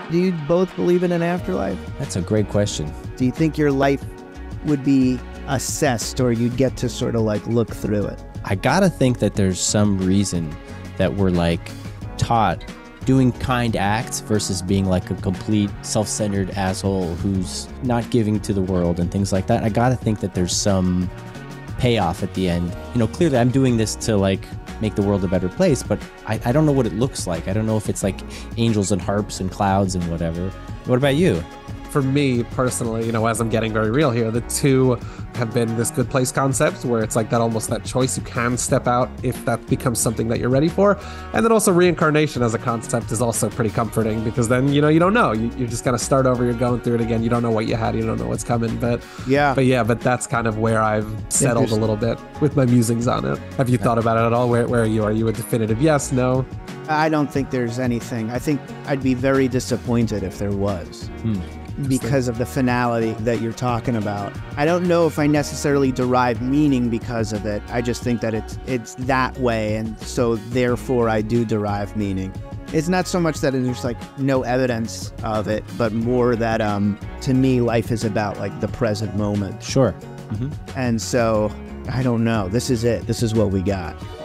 Do you both believe in an afterlife? That's a great question. Do you think your life would be assessed, or you'd get to sort of like look through it? I gotta think that there's some reason that we're like taught doing kind acts versus being like a complete self-centered asshole who's not giving to the world and things like that. I gotta think that there's some payoff at the end. You know, clearly I'm doing this to like make the world a better place, but I don't know what it looks like. I don't know if it's like angels and harps and clouds and whatever. What about you? For me personally, you know, as I'm getting very real here, the two have been this good place concept where it's like that almost that choice. You can step out if that becomes something that you're ready for. And then also reincarnation as a concept is also pretty comforting, because then, you know, you don't know. You're just going to start over. You're going through it again. You don't know what you had. You don't know what's coming. But that's kind of where I've settled a little bit with my musings on it. Have you thought about it at all? Where are you? Are you a definitive yes, no? I don't think there's anything. I think I'd be very disappointed if there was. Because of the finality that you're talking about. I don't know if I necessarily derive meaning because of it. I just think that it's that way, and so therefore I do derive meaning. It's not so much that there's like no evidence of it, but more that to me life is about like the present moment. Sure. And so I don't know. This is it. This is what we got.